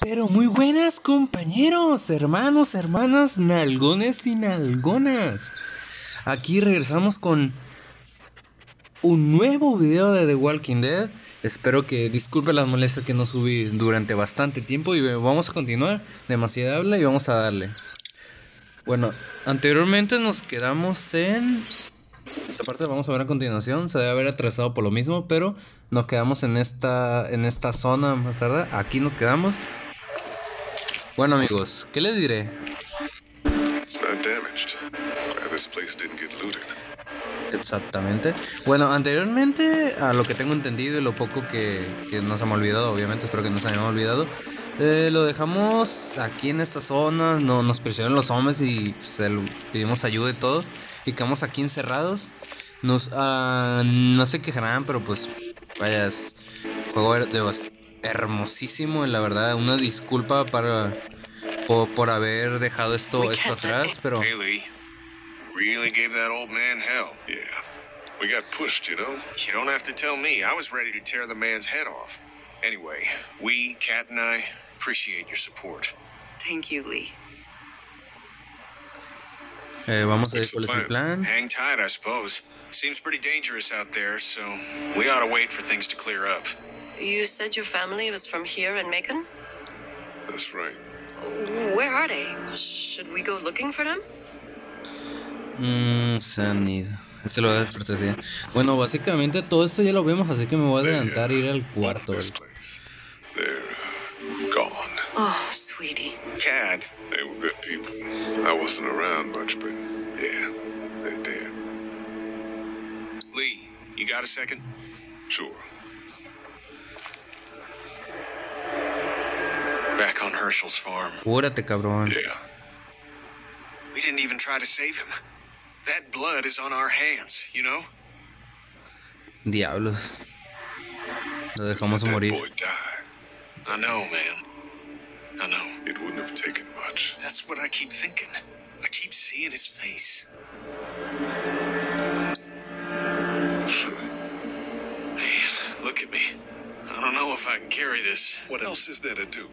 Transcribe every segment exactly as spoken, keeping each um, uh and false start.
Pero muy buenas compañeros, hermanos, hermanas, nalgones y nalgonas. Aquí regresamos con un nuevo video de The Walking Dead. Espero que disculpen las molestias que no subí durante bastante tiempo. Y vamos a continuar, demasiada habla y vamos a darle. Bueno, anteriormente nos quedamos en... Esta parte la vamos a ver a continuación. Se debe haber atrasado por lo mismo, pero nos quedamos en esta, en esta zona más tarde. Aquí nos quedamos. Bueno amigos, ¿qué les diré? Exactamente. Bueno, anteriormente, a lo que tengo entendido y lo poco que, que nos hemos olvidado, obviamente espero que no se hayamos olvidado, eh, lo dejamos aquí en esta zona, no, nos presionaron los hombres y pues, el, pedimos ayuda y todo, y quedamos aquí encerrados. Nos, uh, no se quejarán, pero pues, vaya, es juego de bas hermosísimo, y la verdad, una disculpa para por, por haber dejado esto, esto atrás, pero... Haley really gave that old man hell. Yeah, we got pushed, you know? You don't have to tell me. I was ready to tear the man's head off. Anyway, we, Kat and I, appreciate your support. Thank you, Lee. Eh, vamos a ver cuál es el plan. Hang tight, I suppose. Seems pretty dangerous out there, so we ought to wait for things to clear up. You said your family was from here in Macon? That's right. Where are they? Should we go looking for them? Mmm, Sanid. Este lo voy a dar cortesía. Bueno, básicamente todo esto ya lo vemos, así que me voy a adelantar e ir al cuarto. They're gone. Oh, sweetie. Kat. They were good people. I wasn't around much, but yeah, they're dead. Lee, you got a second? Sure. Back on Herschel's farm. Cúrate, cabrón. Yeah. We didn't even try to save him. That blood is on our hands, you know? Diablos. Lo dejamos That morir. boy died. I know, man. I know. It wouldn't have taken much. That's what I keep thinking. I keep seeing his face. Man, look at me. I don't know if I can carry this. What else is there to do?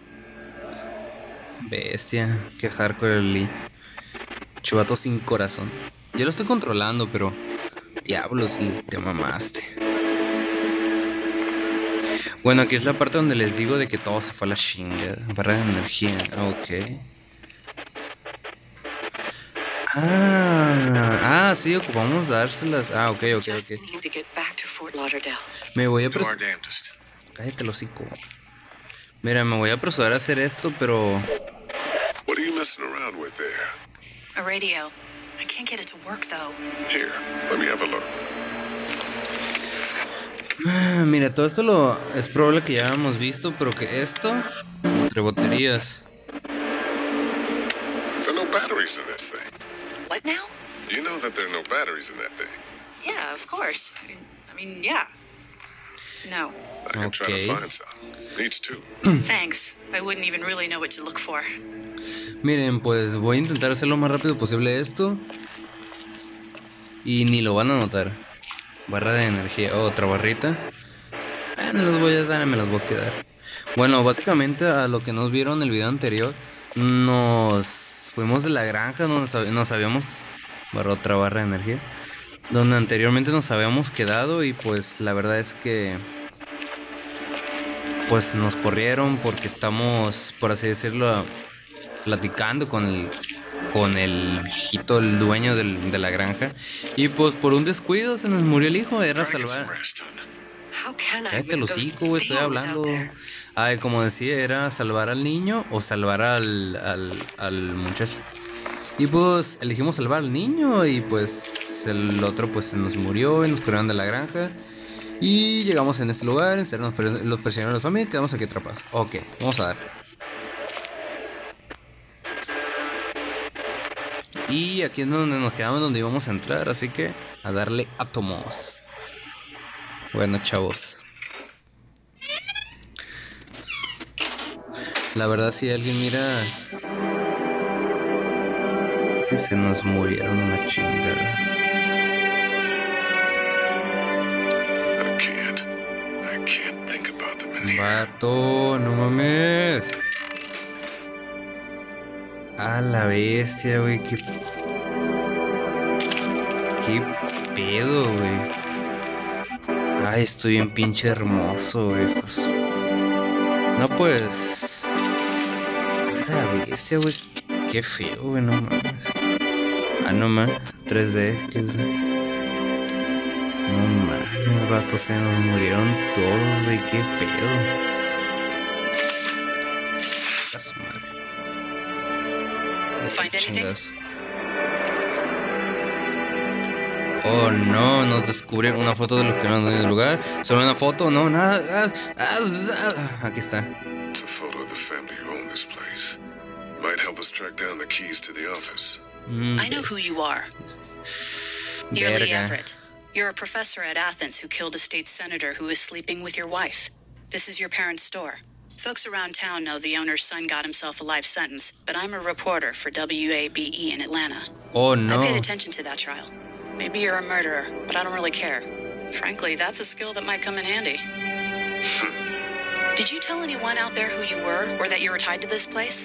Bestia, que hardcore el Lee. Chuvato sin corazón. Yo lo estoy controlando, pero... Diablos, Lee, te mamaste. Bueno, aquí es la parte donde les digo de que todo se fue a la chingada. Barra de energía, ok. Ah, ah, sí, ocupamos dárselas. Ah, ok, ok, Just ok. need to get back to Fort Lauderdale. Me voy a Do our apresurar. damnedest. Cállate el hocico. Mira, me voy a apresurar a hacer esto, pero... What are you messing around with there? A radio. I can't get it to work though. Here, let me have a look. Ah, mira, todo esto lo es probable que ya habíamos visto, pero que esto... Entre baterías. There are no batteries in this thing. What now? You know that there are no batteries in that thing. Yeah, of course. I mean, I mean yeah. No. I can try Okay. to find some. Needs two. Thanks. I wouldn't even really know what to look for. Miren, pues voy a intentar hacer lo más rápido posible esto. Y ni lo van a notar. Barra de energía, oh, otra barrita. Ah, no las voy a dar, me las voy a quedar. Bueno, básicamente a lo que nos vieron en el video anterior, nos fuimos de la granja donde nos, nos habíamos... Barra otra barra de energía. Donde anteriormente nos habíamos quedado y pues la verdad es que... Pues nos corrieron porque estamos, por así decirlo, platicando con el... Con el viejito, el dueño del, de la granja. Y pues por un descuido se nos murió el hijo. Era Try to get some salvar... rest, hon. How can I Cállate el with those hocico, güey, estoy things hablando. out there? Ay, como decía, era salvar al niño o salvar al, al, al muchacho. Y pues elegimos salvar al niño y pues el otro pues se nos murió y nos corrieron de la granja. Y llegamos en este lugar, en serio, nos pres- los presionaron los zombies y quedamos aquí atrapados. Ok, vamos a dar. Y aquí es donde nos quedamos, donde íbamos a entrar, así que a darle átomos. Bueno, chavos. La verdad, si alguien mira... Que se nos murieron una chingada. I can't. I can't think about them in here. Vato, no mames. A la bestia, güey. Qué... Qué pedo, güey. Ay, estoy bien pinche hermoso, güey. Pues... No, pues... A la bestia, güey. Qué feo, güey, no mames. Ah, no mames. tres D, ¿qué es? No mames, vato, se nos murieron todos, güey. Qué pedo. A su madre. Find anything? Chingas. Oh no, nos descubren una foto de los que no han en el lugar. Solo una foto, no, nada. Ah, ah, ah, aquí está. It's a photo of the family who own this place. Might help us track down the keys to the office. Mm, I know who you are. You're Lee Verga. Everett. You're a professor at Athens who killed a state senator who was sleeping with your wife. This is your parents' store. Folks around town know the owner's son got himself a life sentence, but I'm a reporter for W A B E in Atlanta. Oh I no. paid attention to that trial. Maybe you're a murderer, but I don't really care. Frankly, that's a skill that might come in handy. Did you tell anyone out there who you were, or that you were tied to this place?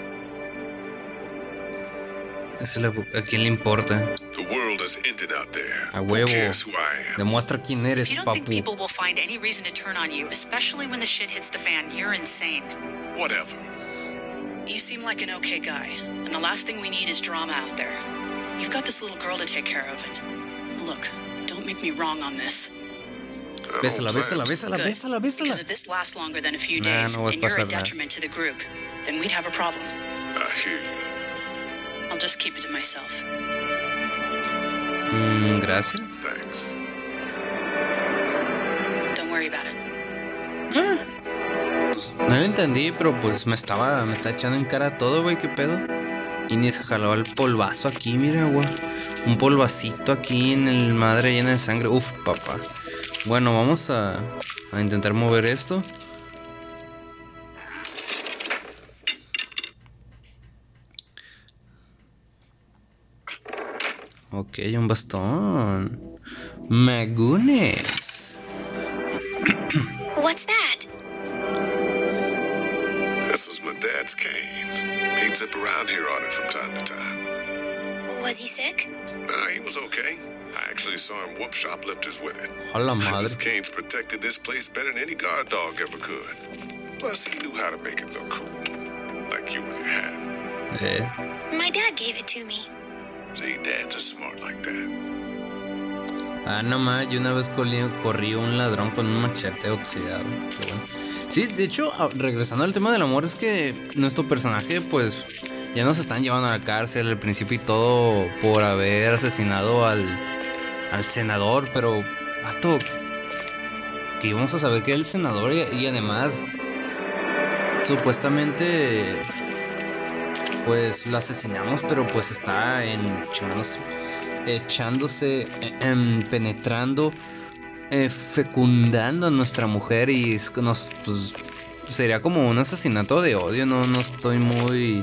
Esa es la- ¿A quién le importa? The world is ended out there. A Who huevo. cares who I am? Demuestra quién If eres, you don't think papu. people will find any reason to turn on you, especially when the shit hits the fan, you're insane. Whatever. You seem like an okay guy, and the last thing we need is drama out there. You've got this little girl to take care of, and look, don't make me wrong on this. I Bésala, don't bésala, plan. bésala, Good, bésala, because bésala. if this lasts longer than a few Nah, days, no vas a and you're a pasar nada. detriment to the group, then we'd have a problem. I hear you. I'll just keep it to myself. Mm, gracias. Thanks. Don't worry about it. Pues, no lo entendí, pero pues me estaba, me está echando en cara todo, güey, qué pedo. Y ni se jaló el polvazo aquí, mira, güey. Un polvacito aquí en el madre llena de sangre. Uf, papá. Bueno, vamos a, a intentar mover esto. Ok, un bastón. Magunes. What's that? This was my dad's cane. He'd zip around here on it from time to time. Was he sick? Nah, he was okay. I actually saw him whoop shoplifters with it. A la His madre. canes protected this place better than any guard dog ever could. Plus, he knew how to make it look cool. Like you with your hat. Eh. My dad gave it to me. See, dads are smart like that. Ah, no más, yo una vez corrí, corrí un ladrón con un machete oxidado. Pero bueno. Sí, de hecho, a- regresando al tema del amor, es que nuestro personaje, pues, ya nos están llevando a la cárcel al principio y todo por haber asesinado al, al senador. Pero, vato, que íbamos a saber que era el senador y, y además, supuestamente, pues lo asesinamos, pero pues está en chingados, echándose, eh, em, penetrando, eh, fecundando a nuestra mujer y es que nos, pues, sería como un asesinato de odio. No, no estoy muy,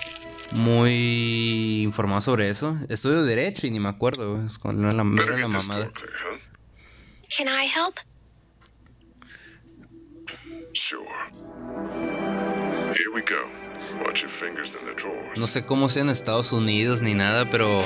muy informado sobre eso. Estudio derecho y ni me acuerdo. Es con la, la, Better era la get this mamada. door clear, huh? Can I help? Sure. Here we go. Watch your fingers in the drawers. No sé cómo sea en Estados Unidos ni nada, pero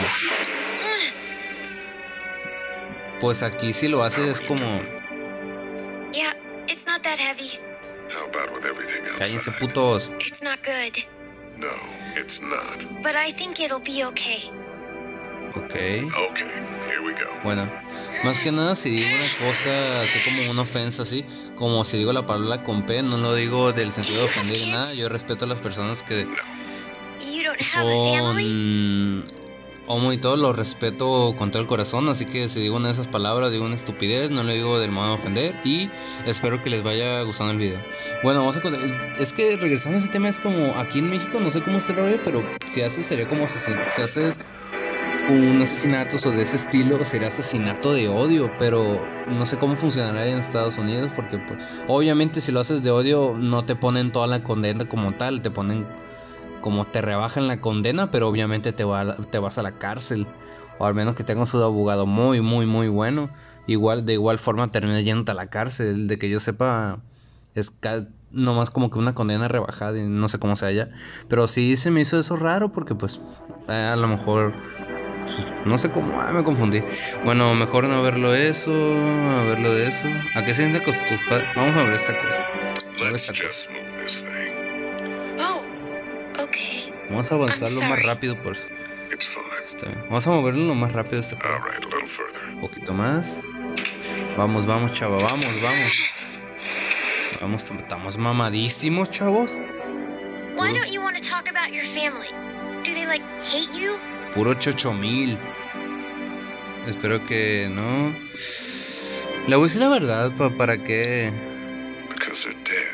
pues aquí si lo haces es como Yeah, it's not that heavy. How about with everything cállense outside? putos. It's not good. No, it's not. But I think it'll be okay. Ok. Okay, here we go. Bueno, más que nada si digo una cosa así como una ofensa así, como si digo la palabra con P, no lo digo del sentido de ofender ni nada. Yo respeto a las personas que You don't have a family? son homo y todo, lo respeto con todo el corazón, así que si digo una de esas palabras, digo una estupidez, no lo digo del modo de ofender y espero que les vaya gustando el video. Bueno, vamos a cont- es que regresando a ese tema, es como aquí en México, no sé cómo está el rollo, pero si haces sería como asesin- si haces un asesinato o de ese estilo, sería asesinato de odio, pero no sé cómo funcionará en Estados Unidos, porque pues obviamente si lo haces de odio no te ponen toda la condena como tal, te ponen como te rebajan la condena, pero obviamente te, va, te vas a la cárcel, o al menos que tengas un abogado muy, muy, muy bueno. Igual, de igual forma terminas yéndote a la cárcel, de que yo sepa, es ca- nomás como que una condena rebajada y no sé cómo se halla. Pero sí se me hizo eso raro porque pues eh, a lo mejor pues, no sé cómo, ah, me confundí. Bueno, mejor no verlo eso, a verlo de eso. ¿A qué se siente con tus padres? Vamos a ver esta cosa. Vamos a ver Let's esta cosa. just move this thing. Oh, okay. Vamos a avanzar I'm lo más sorry. rápido por It's fine. está bien. Vamos a moverlo lo más rápido este All right, a little further. un poquito más. Vamos, vamos, chava, vamos, vamos. Vamos, estamos mamadísimos, chavos. Why don't you want to talk about your family? Do they like hate you? Puro chocho mil. Espero que no. Le voy a decir la verdad, pa, para qué. Because they're dead.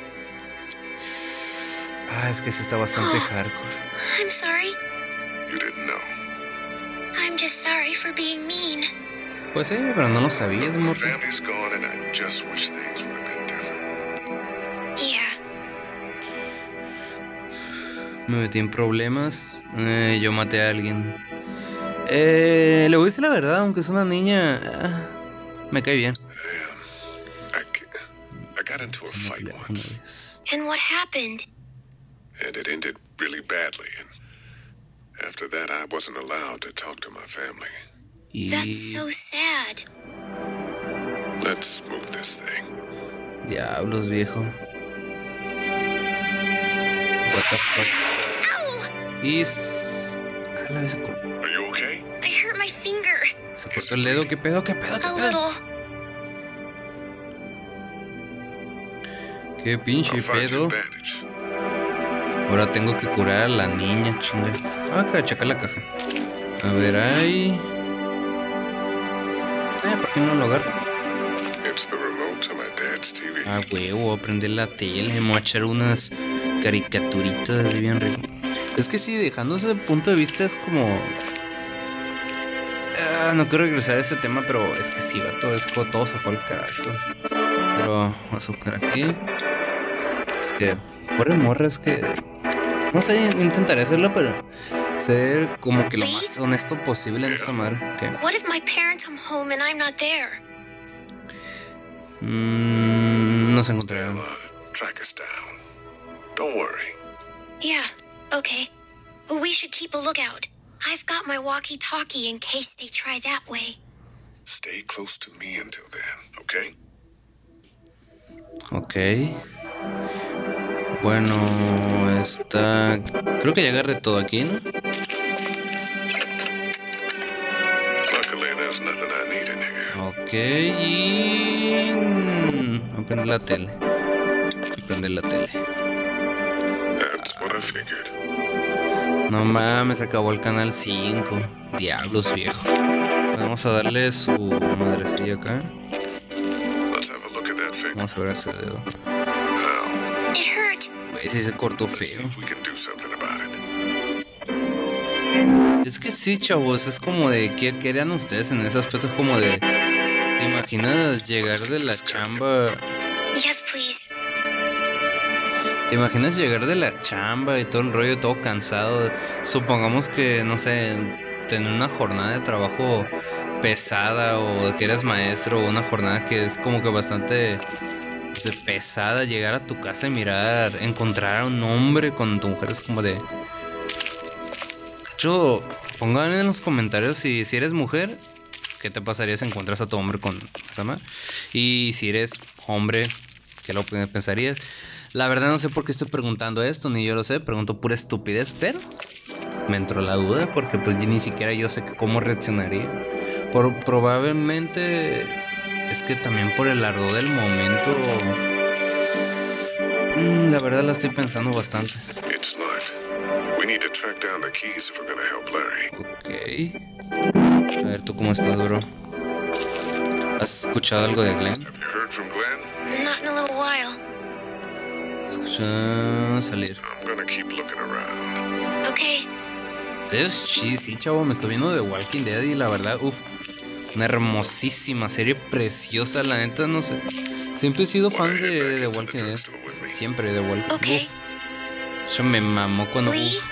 Ah, es que sí está bastante hardcore. I'm sorry. You didn't know. I'm just sorry for being mean. Pues sí, pero no lo sabías, My morro. family's gone, and I just wish things would have been different. Yeah. Me metí en problemas. Eh, yo maté a alguien. Eh, le voy a decir la verdad, aunque es una niña. ah, me cae bien. I, ca- I got into a fight Una once, vez. And what happened? and it ended really badly. And after that, I wasn't allowed to talk to my family. Y That's so sad. Let's move this thing. diablos, viejo. What the fuck. Ow! Y s- a la vez se, cor- Are you okay? I hurt my finger. se cortó el dedo. ¿Qué pedo? ¿Qué pedo? ¿Qué A pedo? little. ¿Qué pinche I'll find you pedo? a bandage. Ahora tengo que curar a la niña, chinga. Ah, acá, checa la caja. A ver, ahí. Eh, ¿por qué no lo agarro? It's the remote to my dad's T V. Ah, huevo, voy a prender la tele. Me voy a echar unas caricaturitas bien rico. Es que sí, dejando ese punto de vista es como. Ah, no quiero regresar a ese tema, pero es que sí, gato, es como todo se fue al carajo. Pero vamos a buscar aquí. Es que, pobre morra, es que. No sé, intentaré hacerlo, pero ser como que lo más honesto posible en esta madre. ¿Qué? What if my parents come home and I'm not there? Mm, no se They'll encontraron. uh, track us down. Don't worry. Yeah, okay. Well, we should keep a lookout. I've got my walkie-talkie in case they try that way. Stay close to me until then, okay? Ok. Bueno, está. Creo que ya agarré todo aquí, ¿no? Luckily, there's nothing I need in here. Ok, y. mm, Voy a prender la tele. Voy a prender la tele. That's what I figured. No mames, acabó el canal cinco. Diablos, viejo. Vamos a darle su madrecilla acá. Let's have a look at that finger. Vamos a ver ese dedo. Now, It hurt. Güey, sí se cortó let's see feo. if we can do something about it. Es que sí, chavos, es como de ¿qué querían ustedes en ese aspecto? Es como de ¿te imaginas llegar de la chamba? Yes, please. ¿Te imaginas llegar de la chamba y todo el rollo, todo cansado? Supongamos que, no sé, tener una jornada de trabajo pesada o que eres maestro o una jornada que es como que bastante pues, de pesada, llegar a tu casa y mirar, encontrar a un hombre con tu mujer es como de... Yo, pongan en los comentarios si, si eres mujer, ¿qué te pasaría si encuentras a tu hombre con esa madre? Y si eres hombre, ¿qué lo pensarías? La verdad no sé por qué estoy preguntando esto, ni yo lo sé, pregunto pura estupidez, pero me entró la duda porque pues yo ni siquiera yo sé cómo reaccionaría. Por, probablemente es que también por el ardor del momento, mm, la verdad la estoy pensando bastante. It's locked. We need to track down the keys if we're gonna help Larry. Ok. A ver, ¿tú cómo estás, bro? ¿Has escuchado algo de Glenn? Have you heard from Glenn? Not in a little while. Escucha salir. I'm gonna keep looking around. Okay. Es sí, sí, chavo, me estoy viendo de Walking Dead y la verdad, uff, una hermosísima serie preciosa, la neta, no sé. Siempre he sido fan de, de, de Walking Dead. Siempre de Walking Dead. Okay. Yo me mamó cuando... Lee, uf,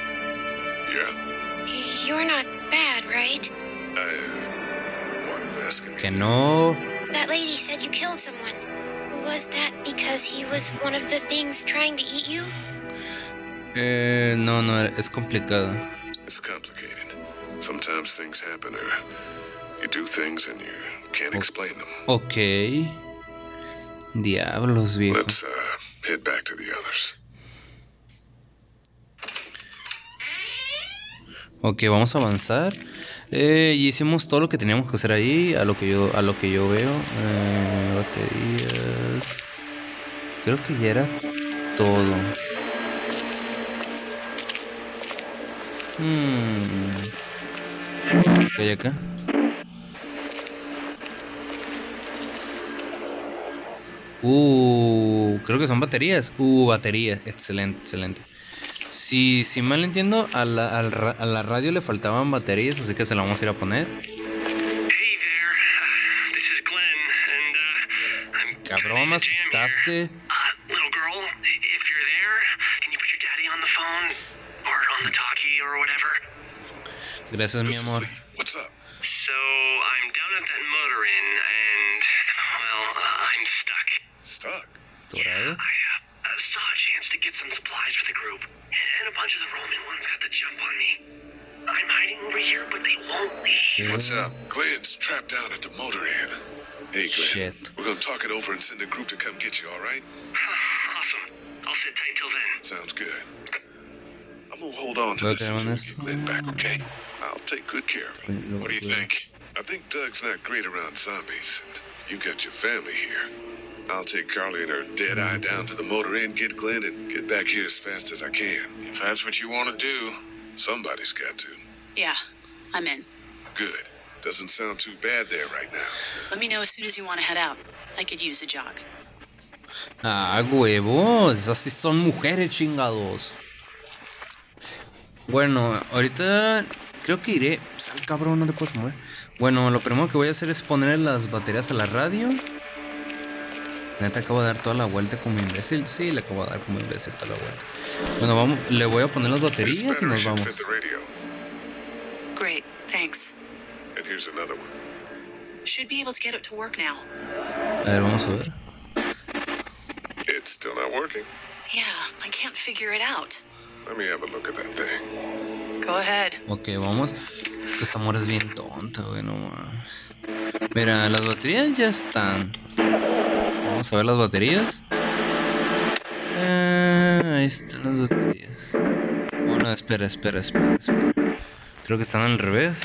Yeah? you're not bad, right? Uh, why are you asking me? que no... That lady said you killed someone. Was that because he was one of the things trying to eat you? Eh, no, no, es complicado. It's complicated. Sometimes things happen or you do things and you can't explain them. Ok. Diablos, viejo. Let's uh, head back to the others. Ok, vamos a avanzar. Eh, y hicimos todo lo que teníamos que hacer ahí, a lo que yo, a lo que yo veo. Eh, baterías. Creo que ya era todo. Hmm. ¿Qué hay acá? Uh, creo que son baterías. Uh, baterías. Excelente, excelente. Si, si mal entiendo, a la, al ra- a la radio le faltaban baterías, así que se la vamos a ir a poner. Hey there, uh, this is Glenn, and uh, I'm Cabrón, me asustaste. Uh, little girl, if you're there, can you put your daddy on the phone or on the talkie or whatever? Gracias, mi This is amor. Lee. What's up? So I'm down at that motor inn, and well, uh, I'm stuck. Stuck. ¿Torado? I uh, saw a chance to get some supplies for the group, and a bunch of the Roman ones got the jump on me. I'm hiding over here, but they won't leave. What's up? Glenn's trapped down at the motor inn. Hey, Glenn. Shit. We're gonna talk it over and send a group to come get you, all right? Awesome. I'll sit tight till then. Sounds good. I'm gonna hold on to Voy a this tener until we honesto. get Glenn back, okay? I'll take good care of him. What do you think? I think Doug's not great around zombies. You got your family here. I'll take Carly and her dead eye down to the motor inn, get Glenn, and get back here as fast as I can. If that's what you want to do. Somebody's got to. Yeah, I'm in. Good. Doesn't sound too bad there right now. Let me know as soon as you want to head out. I could use a jog. Ah, huevos. Esas sí son mujeres, chingados. Bueno, ahorita creo que iré. Sal, cabrón, no te puedes mover. Bueno, lo primero que voy a hacer es poner las baterías a la radio. Neta, acabo de dar toda la vuelta como imbécil. Sí, le acabo de dar como imbécil toda la vuelta. Bueno, vamos, le voy a poner las This baterías y battery nos should vamos. fit the radio. Great, thanks. And here's another one. Should be able to get it to work now. A ver, vamos a ver. It's still not working. Yeah, I can't figure it out. Let me have a look at that thing. Go ahead. Ok, vamos. Es que esta morra es bien tonta, güey, no mames. Mira, las baterías ya están. Vamos a ver las baterías. Ah, ahí están las baterías. Oh, no, espera, espera, espera, espera. Creo que están al revés.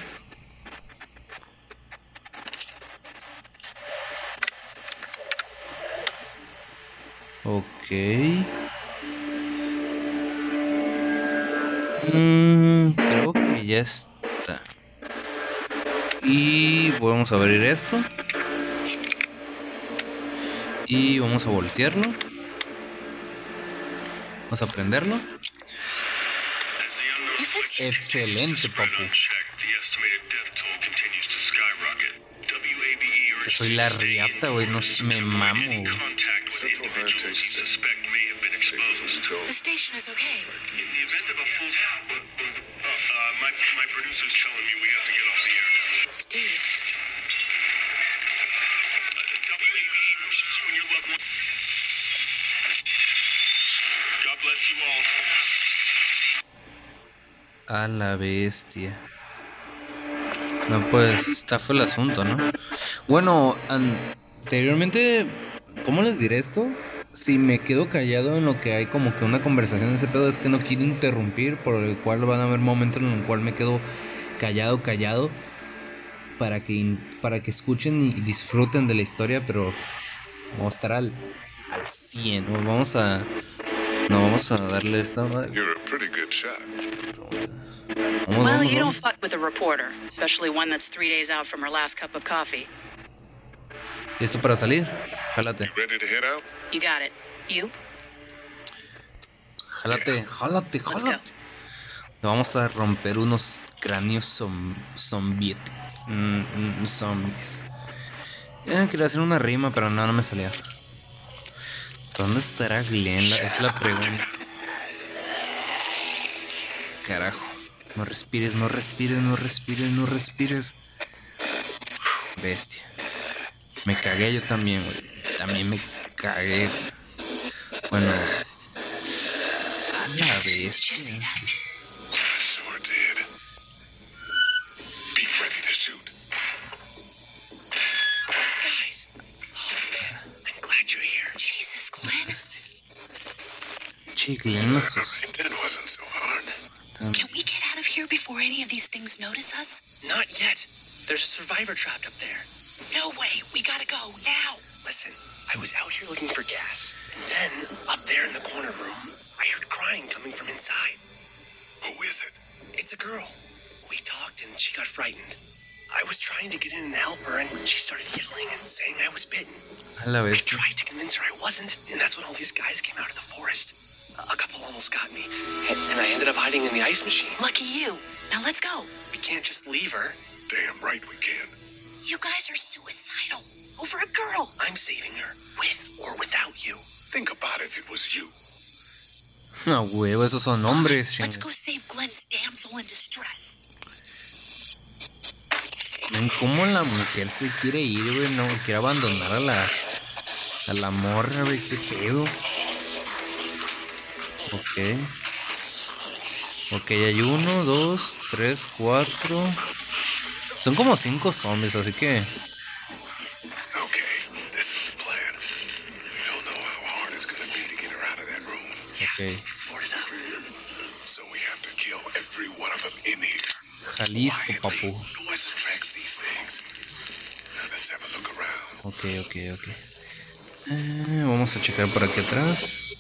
Ok. Mm, creo que ya está. Y vamos a abrir esto. Y vamos a voltearlo. Vamos a prenderlo. You fixed it. Excelente, papu. Que soy la riata, güey. No s- me mamo, güey. Central High takes steps. The station is okay. In the event of a full... Uh, uh, my, my producer's telling me we have to get off the air. Steve, W A B E wishes you and your loved ones. God bless you all. A la bestia. No, pues está fue el asunto, ¿no? Bueno, anteriormente, ¿cómo les diré esto? Si me quedo callado en lo que hay como que una conversación en ese pedo, es que no quiero interrumpir, por el cual van a haber momentos en el cual me quedo callado, callado, para que, in- para que escuchen y disfruten de la historia, pero vamos a estar al, al cien, ¿no? Vamos a... No, vamos a darle esta... Vamos, You're a pretty good shot. vamos, well, you don't vamos. fuck with a reporter, especially one that's three days out from her last cup of coffee. ¿Listo para salir? Jálate. Ready to head out? You got it. You? Jálate, jálate, Let's go. jálate. Le vamos a romper unos cráneos zom, zombiet, mm, mm, zombies. Eh, quería hacer una rima, pero no, no me salía. ¿Dónde estará Glenn? La- es la pregunta. Carajo. No respires, no respires, no respires, no respires. Bestia. Me cagué yo también, güey. También me... cagué. Bueno. A la bestia. Sure did. Be ready to shoot. Guys, oh, I'm glad you're here. Jesus, Glenn. Chicle, no sus. That wasn't so hard. Can we get out of here before any of these things notice us? Not yet. There's a survivor trapped up there. No way. We gotta go now. Listen, I was out here looking for gas, and then up there in the corner room, I heard crying coming from inside. Who is it? It's a girl. We talked and she got frightened. I was trying to get in and help her, and she started yelling and saying I was bitten. A la I bestia. tried to convince her I wasn't, and that's when all these guys came out of the forest. A couple almost got me, and, and I ended up hiding in the ice machine. Lucky you. Now let's go. We can't just leave her. Damn right we can. You guys are suicidal. Over a girl. I'm saving her, with or without you. Think about it if it was you. No, huevo, esos son hombres, Let's chinga. go save Glenn's damsel in distress. Ven cómo la mujer se quiere ir, güey. No, quiere abandonar a la... A la morra, güey. Qué pedo. Ok. Ok, hay uno, dos, tres, cuatro. Son como cinco zombies, así que... Okay, this is the plan. We don't know how hard it's gonna be to get her out of that room. Ok. It's boarded up. So we have to kill every one of them in here. Jalisco, papu. Noise attracts these things. Now let's have a look around. Ok, ok, ok. Eh, vamos a checar por aquí atrás.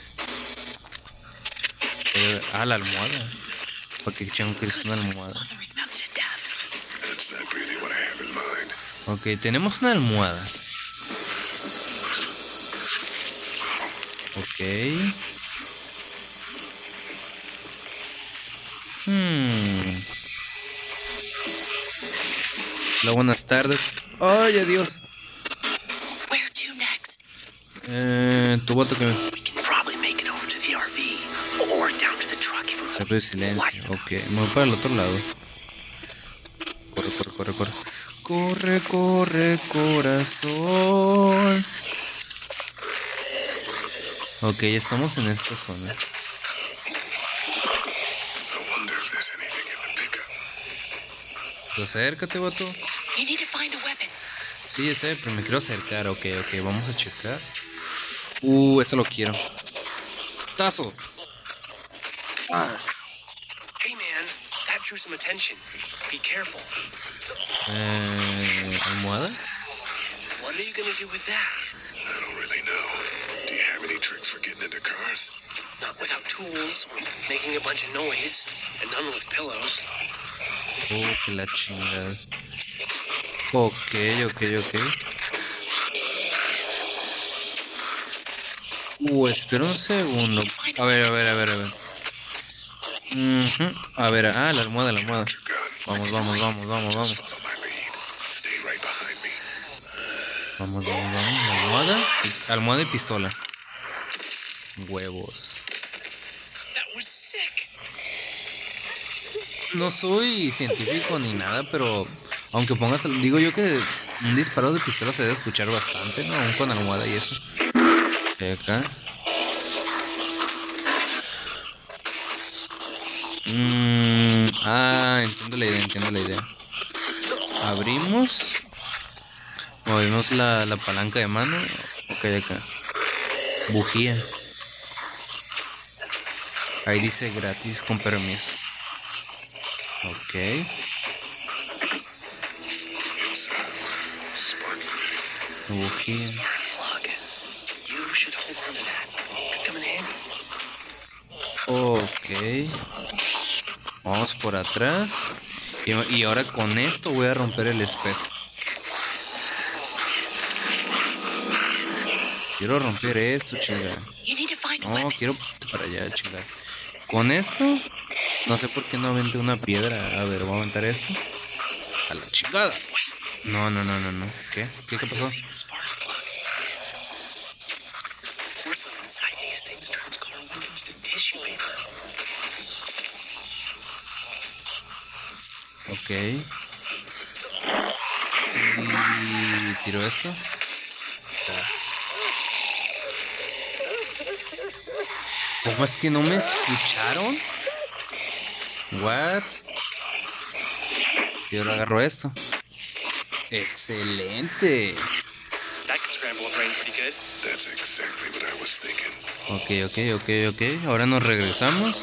Eh, ah, la almohada. ¿Para qué chingo quieres una almohada? Smothering them to death. That's not really what I have in mind. Ok, tenemos una almohada. Ok. Hmm. Hola, buenas tardes. Ay, adiós. Where to next? Eh, tu voto que me... We can probably make it over to the R V, or down to the truck if we're Rápido silencio. Ok, me voy para el otro lado. Corre, corre, corre, corre. Corre, corre, corazón. Ok, estamos en esta zona. I wonder if there's anything in the pickup. Pues acércate, vato. You need to find a weapon. Sí, ya sé, pero me quiero acercar. Ok, ok, vamos a checar. Uh, esto lo quiero. Tazo. Paz. Hey man, that drew some attention. Be careful. Eh, ¿almohada? What are you gonna do with that? I don't really know. Do you have any tricks for getting into cars? Not without tools, making a bunch of noise, and none with pillows. Oh, que la chingada. Ok, ok, ok. Uh, espera un segundo. A ver, a ver, a ver, a ver. Ujú. A ver, ah, la almohada, la almohada. Your gun. Vamos, vamos, vamos, vamos, vamos. Follow my lead. Stay right behind me. Vamos, vamos, vamos. La almohada. y- Almohada y pistola. Huevos. That was sick. No soy científico ni nada, pero aunque pongas, digo yo que un disparo de pistola se debe escuchar bastante, ¿no? Aún con almohada y eso. Y acá. Mm, ah, entiendo la idea, entiendo la idea. Abrimos. Movimos la, la palanca de mano. Ok, acá. Bujía. Ahí dice gratis, con permiso. Ok. Bujía. Plug. You should hold on to that. Could come in handy. Ok. Vamos por atrás. Y, y ahora con esto voy a romper el espejo. Quiero romper esto, chingada. You need to find a No, weapon. quiero para allá, chingada. Con esto, no sé por qué no aventé una piedra. A ver, voy a aventar esto. A la chingada. No, no, no, no, no. ¿Qué? ¿Qué, qué pasó? See the spark plug. Porcelain inside these things turns car windows to tissue paper. Ok. Y tiro esto. Tas. ¿Cómo es que no me escucharon? What? Y ahora agarro esto. Excelente. That could scramble a brain pretty good. That's exactly what I was thinking. Ok, ok, ok, ok. Ahora nos regresamos.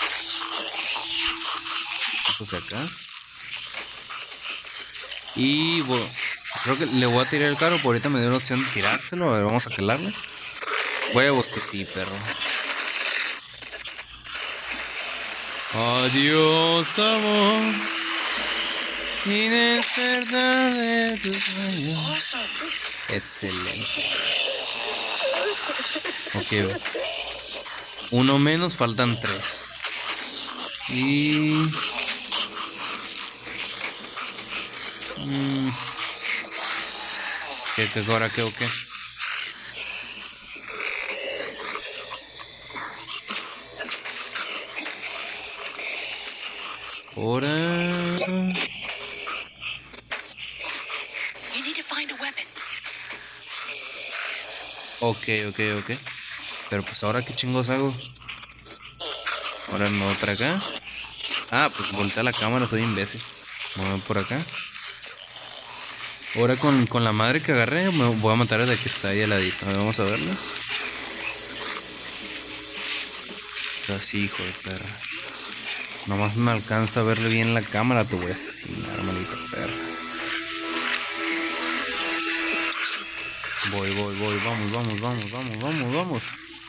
Pues acá. Y bueno, creo que le voy a tirar el carro. Por ahorita me dio la opción de tirárselo. A ver, vamos a calarle. Huevos que sí, perro. Adiós, amor. Y despertar de tus sueños. Awesome. Excelente. Ok. Uno menos, faltan tres. Y... Mm. ¿Qué, qué, ahora qué o qué? Ahora... You need to find a weapon. Ok, ok, ok. Pero pues ahora qué chingos hago. Ahora me voy para acá. Ah, pues voltea la cámara, soy imbécil. Me voy por acá. Ahora con, con la madre que agarré me voy a matar a la que está ahí al ladito. Vamos a verla. Así, hijo de perra. Nomás me alcanza a verle bien la cámara. Te voy a asesinar, maldita perra. Voy, voy, voy. Vamos, vamos, vamos, vamos, vamos, vamos.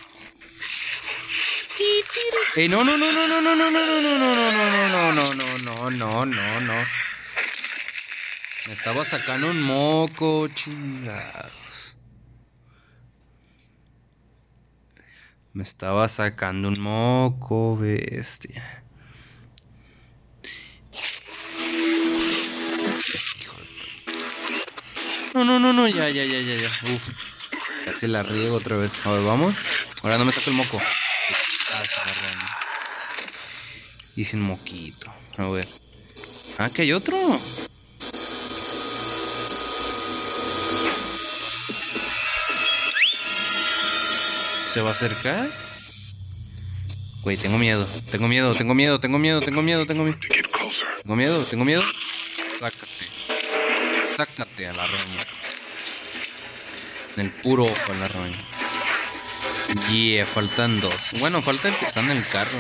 Ey, no, no, no, no, no, no, no, no, no, no, no, no, no, no, no, no, no, no, no. Me estaba sacando un moco, chingados. Me estaba sacando un moco, bestia. No, no, no, no, ya, ya, ya, ya, ya. Uf. Casi la riego otra vez. A ver, vamos. Ahora no me saco el moco. Y sin moquito. A ver. Ah, que hay otro. ¿Se va a acercar? Güey, tengo miedo. Tengo miedo, tengo miedo, tengo miedo, tengo miedo, tengo miedo. Tengo miedo, tengo miedo. Sácate. Sácate a la roña. En el puro ojo a la roña. Yeah, faltan dos. Bueno, falta el que está en el carro.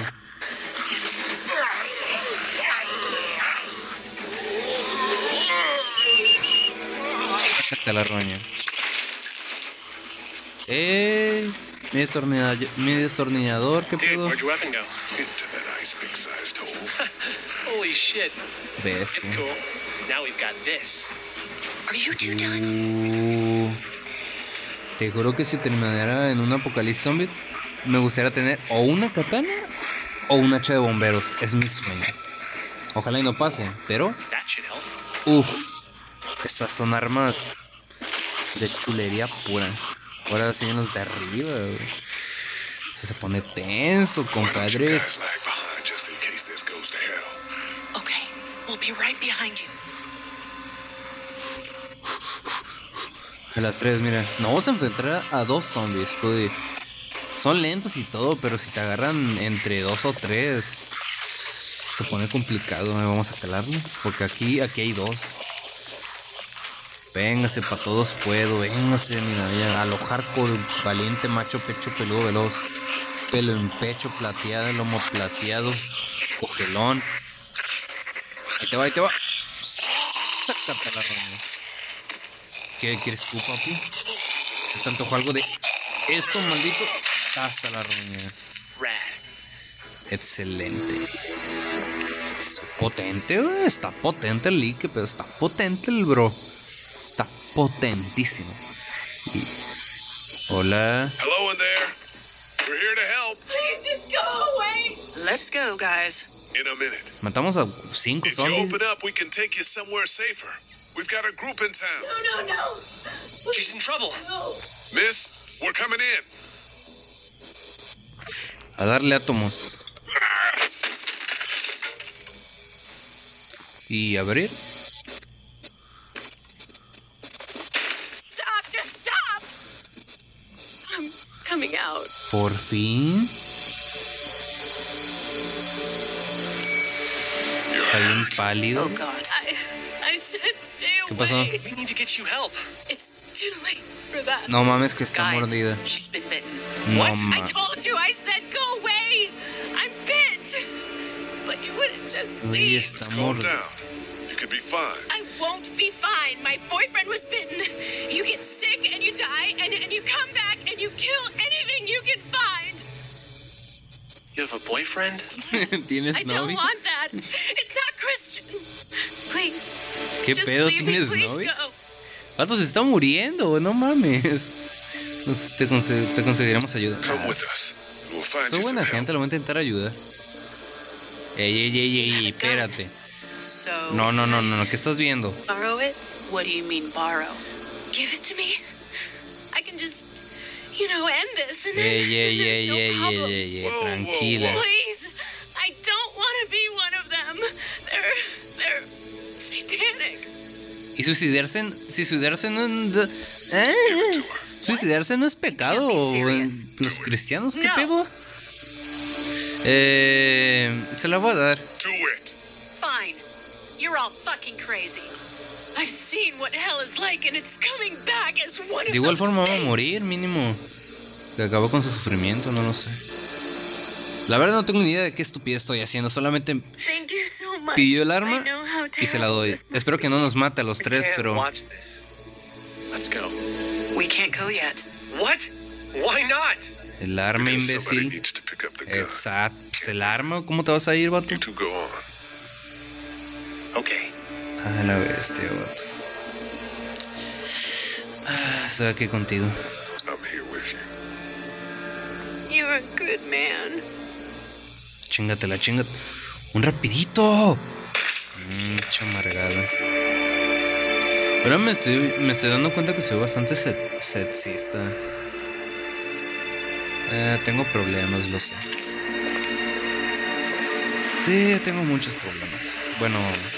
Sácate a la roña. Eh, mi destornillador, mi destornillador, ¿qué Dude, pedo? where'd your weapon go? Into that ice big sized hole. Holy shit. It's Bestia. cool. Now we've got this. Are you two done? Uh, te juro que si terminara en un apocalipsis zombie, me gustaría tener o una katana o un hacha de bomberos. Es mi sueño. Ojalá y no pase, pero That should help. uff, esas son armas de chulería pura. Ahora siguen los de arriba, güey. Se, se pone tenso, compadres. Lag behind just in case this goes to hell. Okay, we'll be right behind you. A las tres, mira. Nos vamos a enfrentar a dos zombies. Estoy... Son lentos y todo, pero si te agarran entre dos o tres, se pone complicado. Vamos a calarlo. Porque aquí, aquí hay dos. Véngase, pa' todos puedo. Véngase, mira, ya. A lo hardcore, valiente, macho, pecho, peludo, veloz. Pelo en pecho, plateado, lomo plateado. Cogelón. Ahí te va, ahí te va. Sácate la roña. ¿Qué quieres tú, papi? ¿Se te antojó algo de esto, maldito? Casa la roña. Rad. Excelente. Está potente, güey. Está potente el like, pero está potente el bro. Está potentísimo. Y... Hola. Hello in there. We're here to help. Please just go away. Let's go, guys. In a minute. Matamos a cinco If you zombies. open up, we can take you somewhere safer. We've got a group in town. No, no, no. She's in trouble. No. Miss, we're coming in. A darle átomos. Y abrir. Stop, just stop. I'm coming out. Por fin. está bien pálido. Oh God. I, I said stay ¿Qué pasó? away. We need to get you help. It's too late for that. No mames que está Guys, mordida. she's been bitten. No I mames. told you, I said go away. I'm bit. But you wouldn't just Uy, leave. está Calm mordida. down. You could be fine. I won't be fine. My boyfriend was bitten. You get sick and you die, and, and you come back and you kill anything you can find. You have a boyfriend? ¿Tienes I don't novio? want that. It's not Christian. Please. ¿Qué just pedo? leave me. ¿Tienes Please novio? go. Vato se está muriendo, no mames. Nos- te, conse- te conseguiremos ayuda. Come with us. We'll find Soy you some buena help. gente, lo voy a intentar ayudar. Ey, ey, ey, ey, espérate. So. No, no, no, no, no, ¿qué estás viendo? Borrow it? What do you mean borrow? Give it to me. I can just, you know, end this, and then, Ey, then ey, there's ey, no ey, problem. ey, ey, ey, Whoa, whoa, tranquila. whoa. Please, I don't want to be one of them. They're, they're satanic. ¿Y suicidarse? Si suicidarse no... ¿Eh? ¿Suicidarse no es pecado? ¿En los cristianos? ¿Qué No. pedo? Eh... Se la voy a dar. To it. Fine. You're all fucking crazy. I've seen what hell is like, and it's coming back as one of De igual those forma va a things. morir, mínimo. Que acabó con su sufrimiento, no lo sé. La verdad no tengo ni idea de qué estupidez estoy haciendo. Solamente Thank you so much. pidió el arma I know how y se la terrible doy. this must Espero que no nos mate a los We tres, can't pero... watch this. Let's go. We can't go yet. What? Why not? El arma, Because somebody imbécil. needs to pick up the gun. Exacto. Pues el arma, ¿cómo te vas a ir, vato? You two go on. Okay. Ah, la bestia, vato. Ah, estoy aquí contigo. I'm here with you. You're a good man. Chingatela, chingate. ¡Un rapidito! Mmm, chamargada. Ahora me estoy, me estoy dando cuenta que soy bastante set- sexista. Eh, tengo problemas, lo sé. Sí, tengo muchos problemas. Bueno,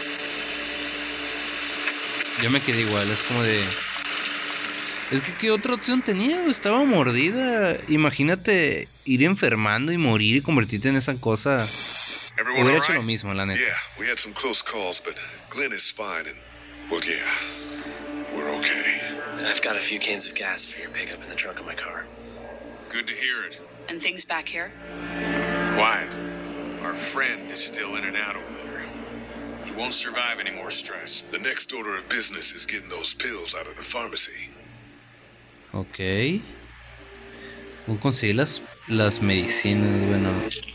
yo me quedé igual, es como de... Es que ¿qué otra opción tenía? Estaba mordida. Imagínate ir enfermando y morir y convertirte en esa cosa. Everyone Hubiera all hecho right? lo mismo, la neta. Yeah, we had some close calls, but Glenn is fine, and well, yeah, we're okay. I've got a few cans of gas for your pickup in the trunk of my car. Good to hear it. And things back here? Quiet. Our friend is still in and out over there. He won't survive any more stress. The next order of business is getting those pills out of the pharmacy. Ok. ¿Cómo conseguí las, las medicinas? Bueno.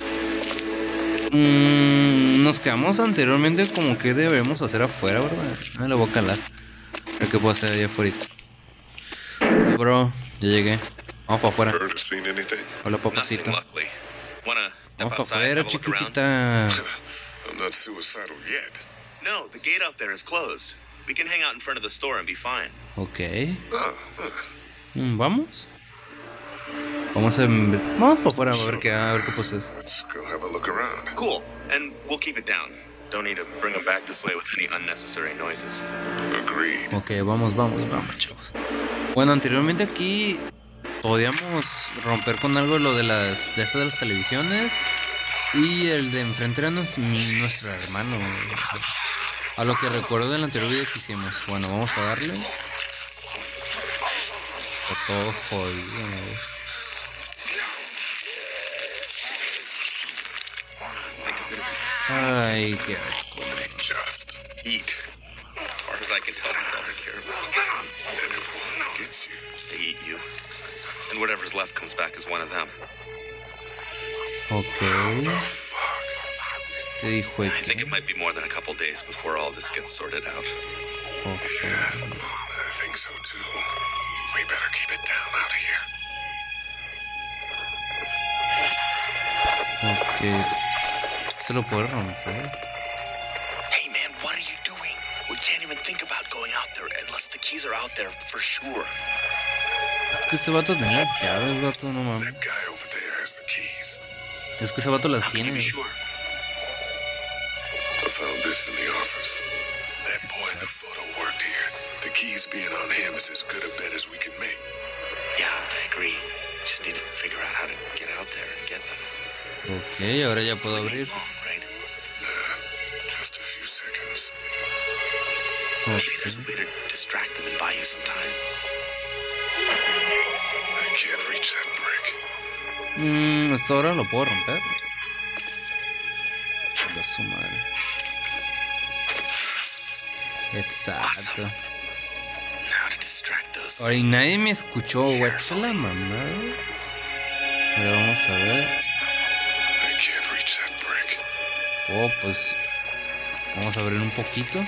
Mm, nos quedamos anteriormente como que debemos hacer afuera, ¿verdad? Ah, la voy a calar. A ver qué puedo hacer allá afuera. Hola, bro. Ya llegué. Vamos para afuera. Heard or seen anything? Hola, papacito. luckily. Wanna step Vamos para outside, afuera, have a look around? chiquitita. I'm not suicidal yet. No, the gate out there is closed. We can hang out in front of the store and be fine. Ok. Ah, ah. Mm, ¿Vamos? Vamos a... inves- Vamos para afuera a ver qué, a ver qué poses. Let's go have a look around. Cool, and we'll keep it down. Don't need to bring them back this way with any unnecessary noises. Agreed. Ok, vamos, vamos, vamos, chavos. Bueno, anteriormente aquí podíamos romper con algo lo de las de estas de las televisiones. Y el de enfrente era nuestro, mi- nuestro hermano. A lo que recuerdo del anterior video que hicimos. Bueno, vamos a darle. Está todo jodido, la bestia. Ay, qué asco. Just Eat. As far as I can tell, that's all they care about. and if one gets you, They eat you. And whatever's left comes back as one of them. Ok. Este hijo de I think qué. it might be more than a couple days before all this gets sorted out. Ok. I think so too. We better keep it down out of here. Ok. Se lo puedo romper. Hey, man, what are you doing? We can't even think about going out there unless the keys are out there for sure. Es que este vato tenía llaves, vato, no mames. That guy over there has the keys. Es que ese vato las How can you tiene. be sure? I found this in the office. That boy in the photo worked here. The keys being on him is as good a bet as we can make. Yeah, I agree. Just need to figure out how to get out there and get them. Ok, ahora ya puedo abrir. Long, right? Nah, just a few. Maybe there's a way to distract them and buy you some time. I can't reach that brick. Mmm, esto ahora lo puedo romper. Chinga su madre. Exacto. Now to distract those. Ahora, y nadie me escuchó, güey. Pues la mamá. Ahora vamos a ver. I can't reach that brick. Oh, pues. Vamos a abrir un poquito.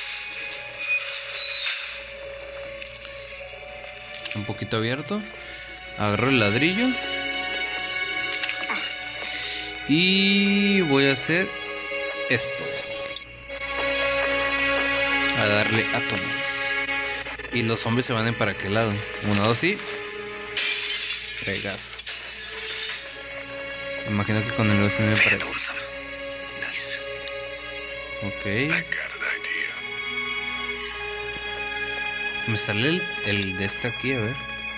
Está un poquito abierto. Agarro el ladrillo. Y voy a hacer esto. A darle átomos. Y los zombies se van a ir para aquel lado. Uno, dos y... fregazo. Me imagino que con el dos se van a ir para acá. Nice. Ok. I got an idea. Me sale el, el de este aquí, a ver.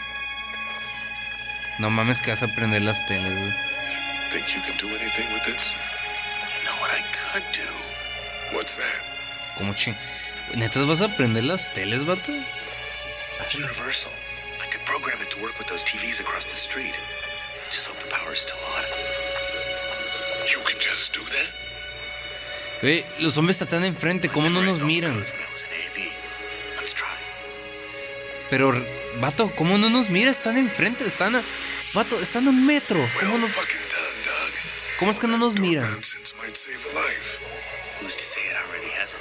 No mames que vas a prender las teles, güey. Think you can do anything with this? You know what I could do? What's that? ¿Cómo ching? ¿Netas vas a prender las teles, vato? That's universal. I could program it to work with those T Vs across the street. Just hope the power's still on. You can just do that? Güey, los hombres están enfrente, ¿cómo no nos miran? Let's try. Pero, vato, ¿cómo no nos mira? Están enfrente, están a... Vato, están a un metro. ¿Cómo, Well no... fucking done, Doug. ¿Cómo es que no nos Outdoor miran? nonsense might save a life. Who's to say it already hasn't?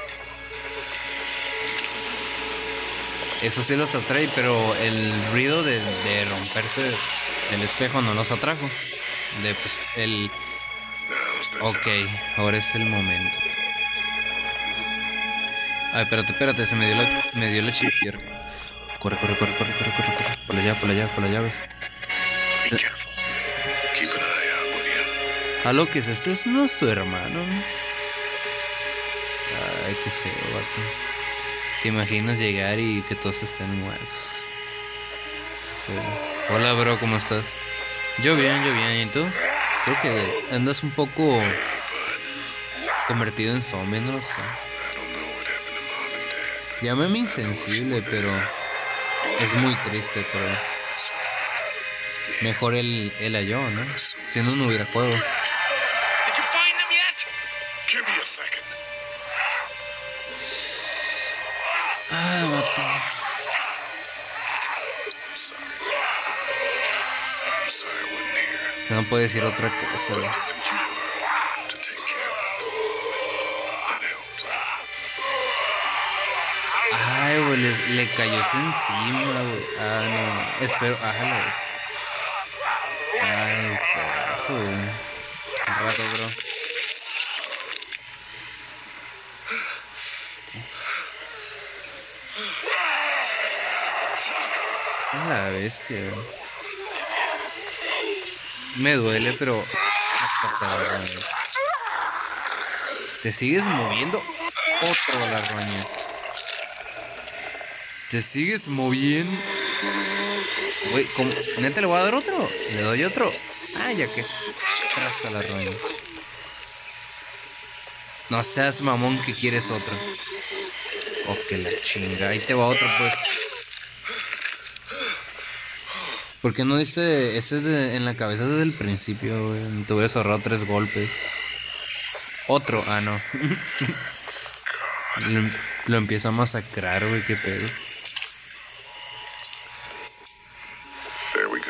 Eso sí los atrae, pero el ruido de, de romperse el espejo no los atrajo. De pues el... Now's the Ok, time. ahora es el momento. Ay, espérate, espérate, se me dio la, me dio la chipierra. Corre, corre, corre, corre, corre, corre, corre. Por allá, por allá, por las llaves. Be Se- careful. Keep an eye out, will you? A lo que es, este es nuestro hermano. Ay, qué feo, vato. ¿Te imaginas llegar y que todos estén muertos? Qué feo. Hola, bro, ¿cómo estás? Yo bien, yo bien, ¿y tú? Creo que andas un poco convertido en zombie, no lo sé. I don't know what happened to Mom and Dad. Llámame insensible, pero es muy triste, pero mejor él, él a yo, ¿no? Si no, no hubiera juego. Did you find them yet? Give me a second. Ah, vato. I'm sorry. I'm sorry I wasn't here. Usted no puede decir otra cosa, güey. When you were to take care of them. That helped. Ay, güey, les- le cayó eso encima, güey. Ah, no. Espero. Ájala. Ay, carajo, güey. Un rato, bro. A la bestia, güey. Me duele, pero. Sácate la roña. Te sigues moviendo. Otro la roña. Te sigues moviendo. Güey, ¿cómo? ¿Neta le voy a dar otro? ¿Le doy otro? Ah, ya que. Traza la roña. No seas mamón que quieres otro. Oh, que la chinga. Ahí te va otro, pues. ¿Por qué no diste ese de- en la cabeza desde el principio, güey? Te hubieras ahorrado tres golpes. Otro, ah, no. lo, lo empieza a masacrar, güey, qué pedo. There we go.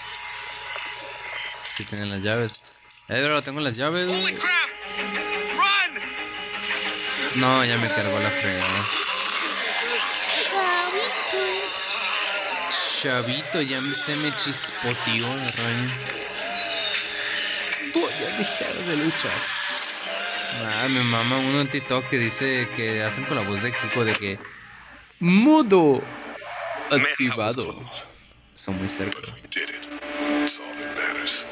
Si tienen las llaves. Eh, bro, tengo las llaves, güey. Holy crap! Run! No, ya me cargó la fregada. Chavito, ya se me chispoteó la raña. Voy a dejar de luchar. Ah, mi mamá uno en TikTok que dice que hacen con la voz de Kiko de que modo activado. Son muy cerca. But we did it. That's all that matters.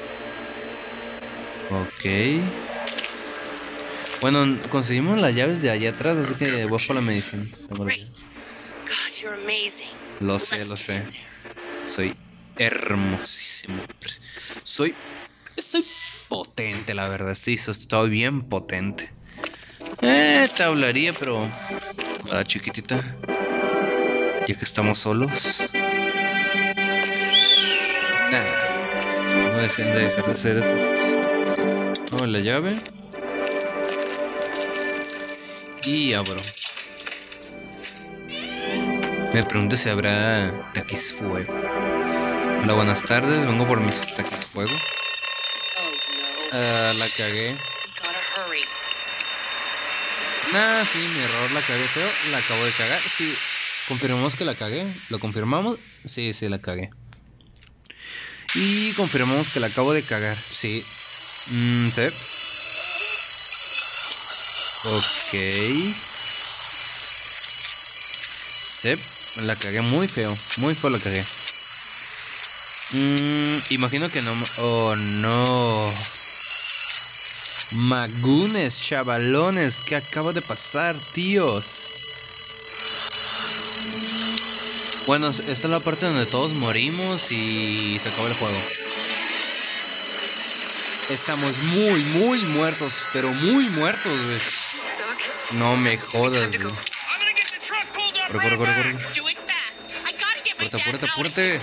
Ok. Bueno, conseguimos las llaves de allá atrás, así que voy por la medicina. Tengo las llaves. God, you're amazing. Lo sé, lo sé. Soy hermosísimo. Soy... Estoy potente, la verdad. Estoy, estoy bien potente. Eh, te hablaría, pero... Ah, chiquitita. Ya que estamos solos. Nah. No dejen de dejar de hacer eso. Tomo la llave. Y abro. Me pregunto si habrá taquis fuego. Hola, buenas tardes. Vengo por mis taquis fuego. Uh, la cagué. Nah, sí, mi error, la cagué feo. La acabo de cagar. Sí, confirmamos que la cagué. ¿Lo confirmamos? Sí, sí, la cagué. Y confirmamos que la acabo de cagar. Sí. Mm, sí. Ok. Sí, la cagué muy feo. Muy feo la cagué. Mm, imagino que no... Oh, no. Magunes, chavalones, ¿qué acaba de pasar, tíos? Bueno, esta es la parte donde todos morimos y se acaba el juego. Estamos muy, muy muertos, pero muy muertos, güey. No me jodas, güey. Corre, corre, corre, corre. Apúrate, apúrate, apúrate.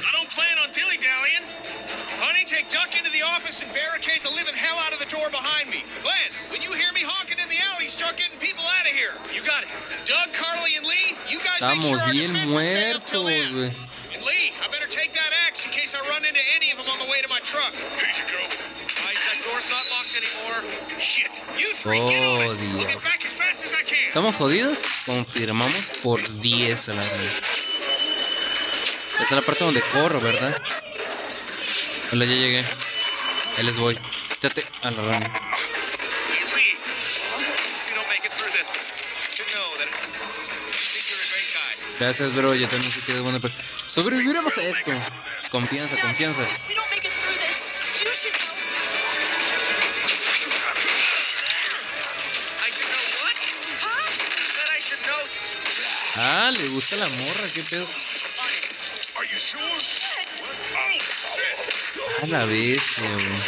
Take Duck into the office and barricade the living hell out of the door behind me. Glenn, when you hear me honking in the alley, start getting people out of here. You got it. Doug, Carly, and Lee, you guys make sure our defense will stand up till then. And Lee, I better take that axe in case I run into any of them on the way to my truck. Here you go. Uh, that door's not locked anymore. Shit. You three, get on it. I'll get back as fast as I can. ¿Estamos jodidos? Confirmamos por diez a la vez. Esta es la parte donde corro, ¿verdad? Hola, ya llegué. Ahí les voy. Quítate a la rana. Gracias, bro. Ya también sé que eres bueno. Sobreviviremos a esto. Confianza, confianza. Ah, le gusta la morra. ¿Qué pedo? A la bestia, güey.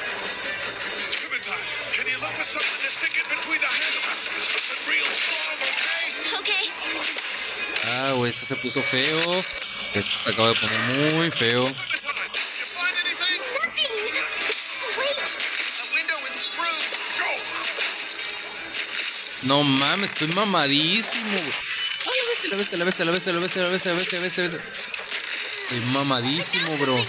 Ah, güey, esto se puso feo. Esto se acaba de poner muy feo. No mames, estoy mamadísimo, güey. Ah, la bestia, la bestia, la bestia, la bestia, la bestia, la bestia, la bestia, la bestia. Estoy mamadísimo, bro.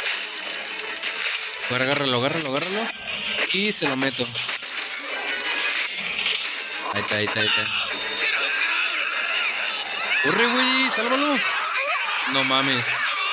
Ahora agárralo, agárralo, agárralo. Y se lo meto. Ahí está, ahí está, ahí está. ¡Corre, güey! ¡Sálvalo! No mames.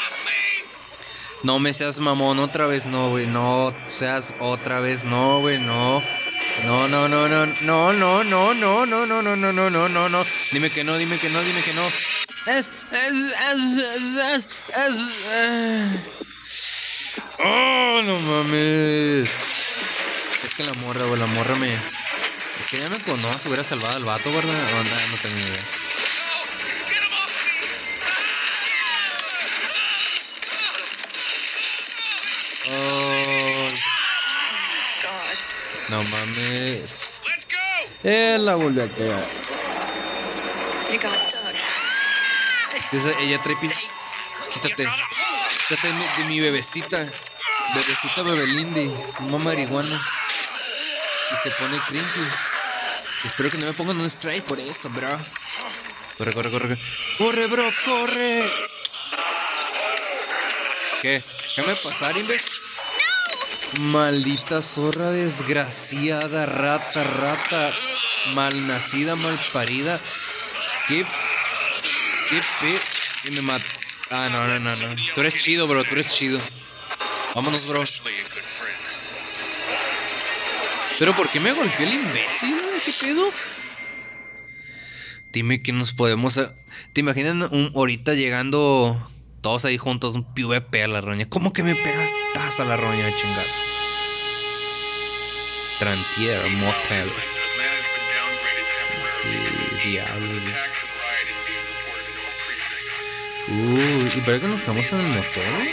No me seas mamón, otra vez no, güey. No seas otra vez no, güey. No. No, no, no, no, no, no, no, no, no, no, no, no, no, no, no, no. Dime que no, dime que no, dime que no. Es, es, es, es, es, es. Oh, no mames. Es que la morra, güey, la morra me... Es que ya me conoce, hubiera salvado al vato, ¿verdad? Oh, no, no tengo ni idea. Oh. No mames. Él la volvió a cagar. Es que esa, ella trae pin... Quítate. Quítate de mi, de mi bebecita. Bebecita Bebelindi. Fuma marihuana. Y se pone cringy. Espero que no me pongan un strike por esto, bro. Corre, corre, corre. Corre, bro, corre. ¿Qué? Déjame pasar, imbécil. Maldita zorra desgraciada, rata, rata, malnacida, malparida. ¿Qué? ¿Qué pe? Y me mata. Ah, no, no, no, no. Tú eres chido, bro, tú eres chido. Vámonos, bro. Pero ¿por qué me golpeó el imbécil? ¿Qué pedo? Dime que nos podemos... ¿Te imaginas un, ahorita llegando todos ahí juntos, un P V P a la roña? ¿Cómo que me pegas taza a la roña, chingas? Trantier Motel. Sí, diablo. Uy, ¿y para qué nos quedamos en el motel?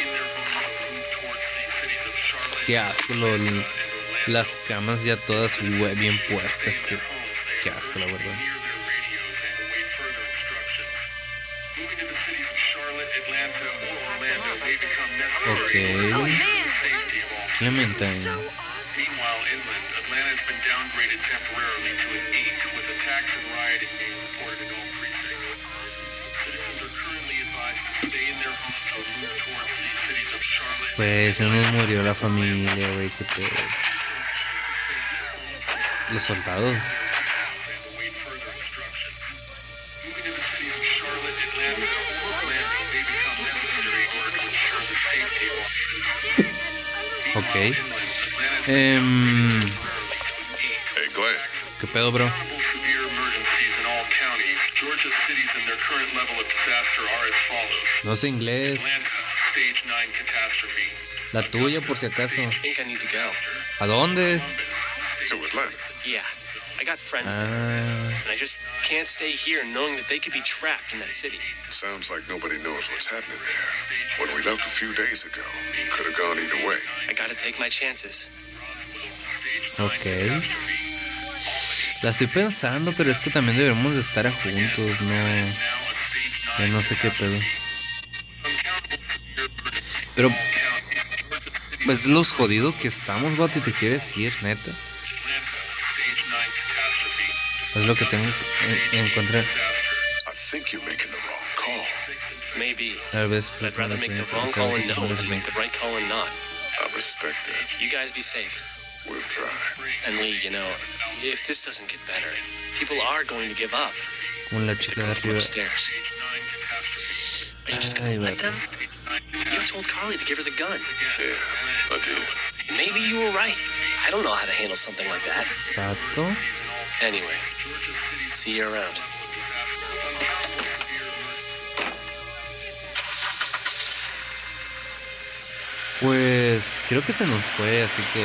Qué asco, lol. Las camas ya todas wey, bien puercas. Qué, qué asco, la verdad. Ok. Clementine. Meanwhile, inland, Atlanta has been downgraded temporarily to an eight, with attacks and rioting being reported in all precincts. Citizens are currently advised to stay in their homes or move towards the cities of Charlotte. Pues se nos murió la familia, güey, qué pedo. Los soldados. Ok. Um, Hey, Glenn. ¿Qué pedo, bro? Severe emergencies in all counties. Georgia's cities and their current level of disaster are as follows. No sé inglés. Atlanta, stage nine catastrophe. La tuya, por si acaso. I think I need to go. ¿A dónde? To Atlanta. Yeah, I got friends Ah, there, and I just can't stay here knowing that they could be trapped in that city. Sounds like nobody knows what's happening there. When we left a few days ago, could have gone either way. I gotta take my chances. ok. La estoy pensando, pero es que también debemos de estar juntos, no. Ya no sé qué pedo. Pero, pues los jodidos que estamos, Guati, te quiero decir, neta. Es lo que tengo que encontrar. I think you're making the wrong call. Maybe. Tal vez. But I'd rather make the wrong call and know than make the right call and not. I respect that. You guys be safe. We'll try. And Lee, you know, if this doesn't get better, people are going to give up. Como la chica de arriba. Upstairs. Are you just gonna Ay, let vato. them? You told Carly to give her the gun. Yeah, I did. Maybe you were right. I don't know how to handle something like that. Exacto. Anyway, see you around. Pues creo que se nos fue, así que.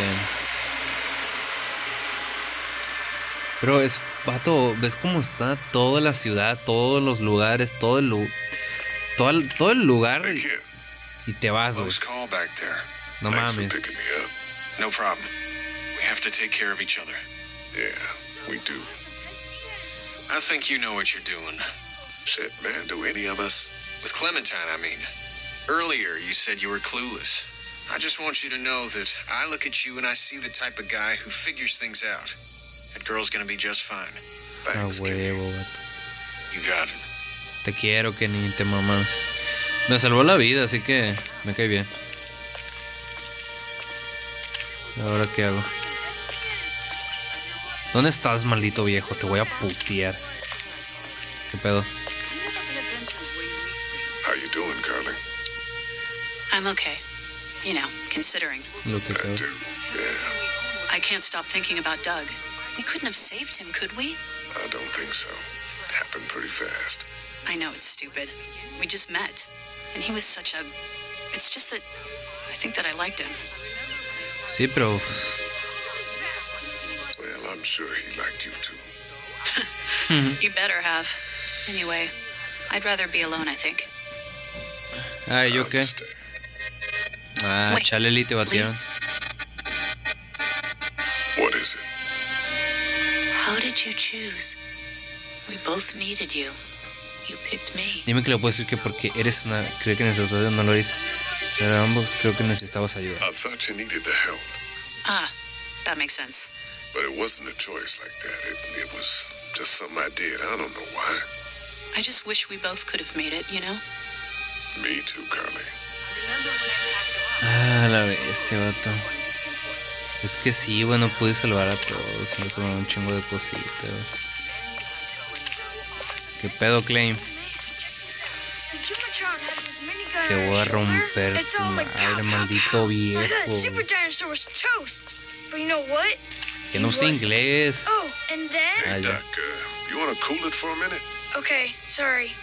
Pero es, vato, ¿ves cómo está toda la ciudad, todos los lugares, todo el, lu- todo el, todo el lugar? Hey, Y, kid. y te vas, güey. Close call back there. No Thanks for mames. picking me up. No problem. We have to take care of each other. Yeah, we do. I think you know what you're doing. Shit, man, do any of us? With Clementine, I mean. Earlier, you said you were clueless. I just want you to know that I look at you and I see the type of guy who figures things out. That girl's gonna be just fine. A Thanks, kid. huevo, vato. You got it. Te quiero, que ni te mamas. Me salvó la vida, así que me cae bien. ¿Ahora qué hago? ¿Dónde estás, maldito viejo? Te voy a putear. ¿Qué pedo? How you doing, Carly? I'm okay. You know, considering. Lo que I pedo. do. Yeah, I can't stop thinking about Doug. We couldn't have saved him, could we? I don't think so. It happened pretty fast. I know it's stupid. We just met. And he was such a... It's just that I think that I liked him. Sí, pero... Well, I'm sure he liked you too. You better have. Anyway, I'd rather be alone, I think. Ay, ¿yo I qué? understand. Ah, Wait, Chaleli, te batieron. What is it? How did you choose? We both needed you. You picked me. Dime que le puedo decir que porque eres una... Creo que necesitas... No lo hice. Pero ambos creo que necesitabas ayuda. I thought you needed the help, Ah, that makes sense. but it wasn't a choice like that. It, it was just something I did. I don't know why. I just wish we both could have made it, you know? Me too, Carly. Ah, la bestia, vato. Es que sí, bueno, pude salvar a todos. Me tomó un chingo de cositas. ¿Qué pedo, Claim? Te voy a romper tu madre, maldito viejo. Super dinosaur was toast. But you know what? Que no sé inglés. Oh, and then... Ah, Hey, ya. Doc, uh, you want to cool it for a minute? Okay, sorry.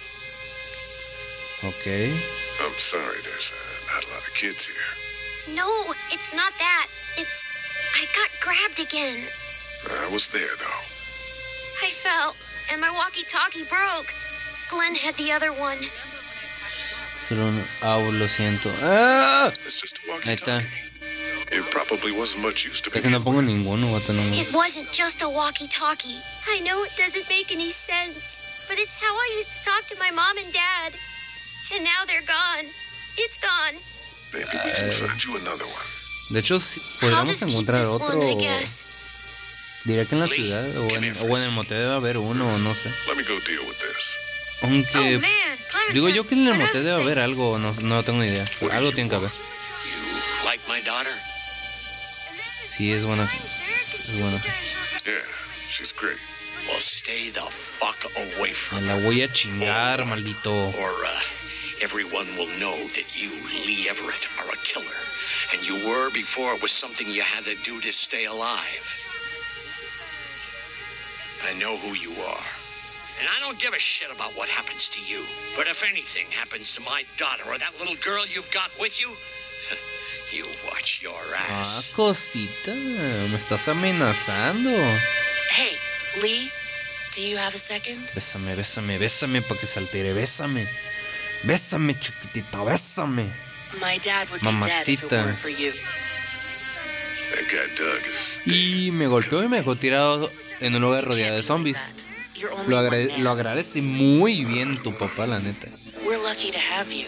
Ok. I'm sorry, there's uh, not a lot of kids here. No, it's not that. It's... I got grabbed again. I was there, though. I fell, and my walkie-talkie broke. Glenn had the other one. Solo un... Ah, lo siento. ¡Ah! It's just a Ahí está. walkie-talkie. It probably wasn't much use to Casi no pongo ninguno, vato, no. It wasn't just a walkie-talkie. I know it doesn't make any sense, but it's how I used to talk to my mom and dad. And now they're gone. It's gone. Maybe we can find you another one. De hecho, sí, podríamos encontrar otro. Diría que en la ciudad o en, o en el motel debe haber uno, o no sé. Let me go deal with this. Aunque digo yo que en el motel debe haber algo, no, no tengo ni idea. Algo tiene que haber. You like my daughter? Sí, es buena. Es buena. Yeah, she's great. Well, stay the fuck away from Me la voy a chingar, or, maldito. Or uh, everyone will know that you, Lee Everett, are a killer. And you were before it was something you had to do to stay alive. I know who you are. And I don't give a shit about what happens to you. But if anything happens to my daughter or that little girl you've got with you, you watch your ass. Ah, cosita, me estás amenazando. Hey, Lee, do you have a second? Bésame, bésame, bésame para que se altere, bésame. Bésame, chiquitita, bésame. My dad would be Mamacita. dead if it weren't for you. That guy Doug is Y me golpeó y me dejó tirado en un lugar rodeado de zombies. Lo, agrade lo agradece muy bien tu papá, la neta. We're lucky to have you.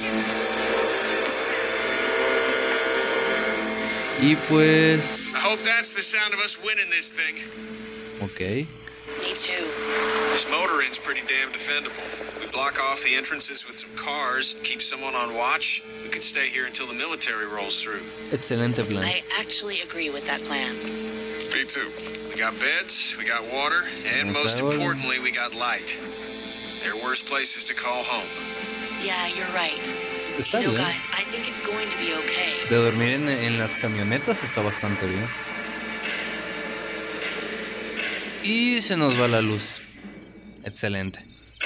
Y pues... I hope that's the sound of us winning this thing. Ok. Me too. This motor inn's pretty damn defendable. We block off the entrances with some cars, keep someone on watch. We could stay here until the military rolls through. Excelente plan. I actually agree with that plan. Me too. We got beds, we got water, and most importantly, we got light. There are worse places to call home. Yeah, you're right. Está you know, bien. guys, I think it's going to be okay. De dormir en, en las camionetas está bastante bien. Y se nos va la luz. Excelente.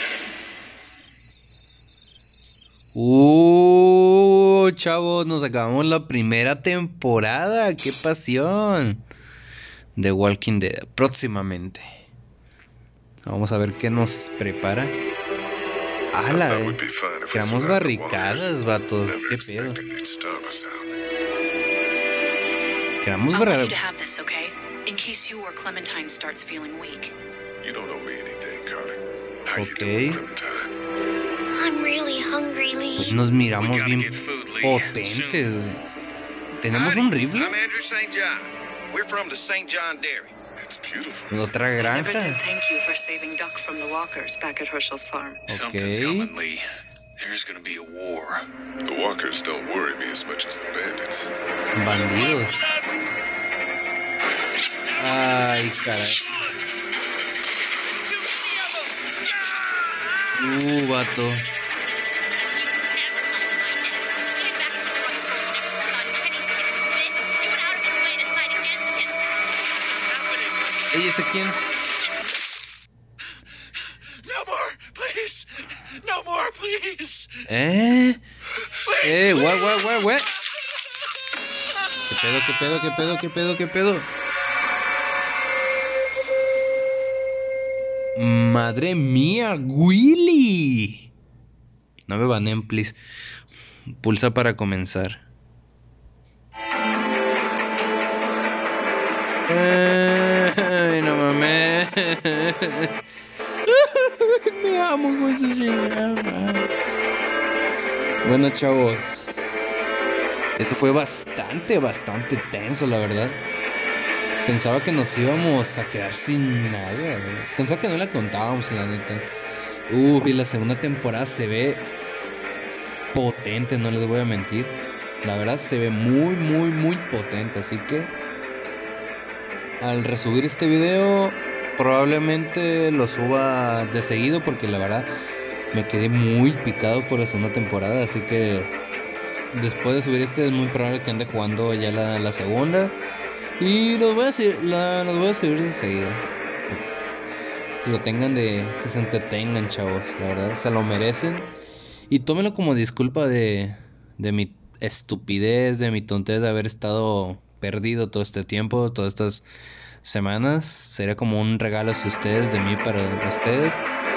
Uh, chavos, nos acabamos la primera temporada. ¡Qué pasión! De Walking Dead. Próximamente. Vamos a ver qué nos prepara. ¡Hala! Eh. Creamos barricadas, vatos. ¿Qué pedo? Creamos I want you barricadas. to have this, okay? In case you or Clementine starts feeling weak. You don't owe me anything, Carly. How you Ok. doing, Clementine? I'm really hungry, Lee. Nos miramos bien potentes. ¿Tenemos un rifle? I'm Andrew Saint John. We're from the Saint John Dairy. It's beautiful. Otra Never did granja. thank you for saving Duck from the walkers back at Herschel's farm. Something's coming, Lee. There's gonna be a war. The walkers don't worry me as much as the bandits. Bandidos. Ay, caray. Uh, vato. ¿Ella es quién? No more, please. No more, please. ¿Eh? Eh, what, what, what, what? ¿Qué pedo, qué pedo, qué pedo, qué pedo, qué pedo? Madre mía, Willy. No me banen, please. Pulsa para comenzar. Ay, no mames. Me amo con ese chingada. Bueno, chavos. Eso fue bastante, bastante tenso, la verdad. Pensaba que nos íbamos a quedar sin nada, güey. Pensaba que no la contábamos, la neta. Uf, y la segunda temporada se ve potente, no les voy a mentir. La verdad se ve muy, muy, muy potente. Así que al resubir este video, probablemente lo suba de seguido, porque la verdad me quedé muy picado por la segunda temporada. Así que después de subir este es muy probable que ande jugando ya la, la segunda. Y los voy a subir, la, los voy a subir de seguido. Pues, que lo tengan de... que se entretengan, chavos. La verdad, se lo merecen. Y tómenlo como disculpa de... de mi estupidez, de mi tontería de haber estado perdido todo este tiempo, todas estas semanas. Sería como un regalo hacia ustedes, de mí para ustedes.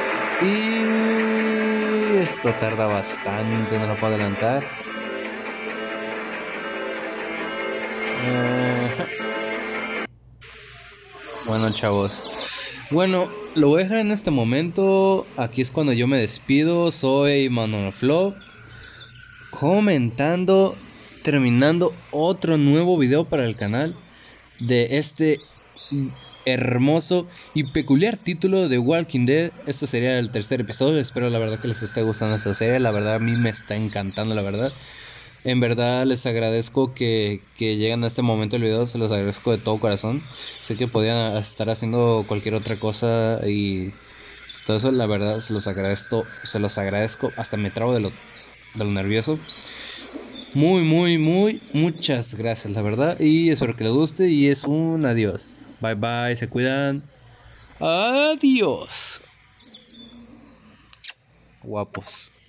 Y... esto tarda bastante, no lo puedo adelantar. Uh... Bueno, chavos. Bueno, lo voy a dejar en este momento. Aquí es cuando yo me despido. Soy Manuel Flo, comentando terminando otro nuevo video para el canal de este hermoso y peculiar título de Walking Dead. Este sería el tercer episodio. Espero la verdad que les esté gustando esta serie. La verdad a mí me está encantando, la verdad. En verdad les agradezco que, que lleguen a este momento del video. Se los agradezco de todo corazón. Sé que podían estar haciendo cualquier otra cosa y todo eso, la verdad se los agradezco. Se los agradezco. Hasta me trabo de lo, de lo nervioso. Muy, muy, muy, muchas gracias, la verdad. Y espero que les guste. Y es un adiós. Bye, bye. Se cuidan. Adiós. Guapos.